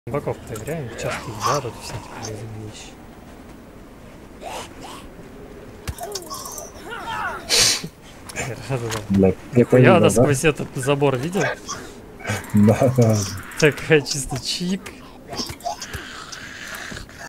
Боков проверяем, часто да, тут всякие полезные вещи. Я сквозь этот забор видел? Да, да. Такая чисто чик.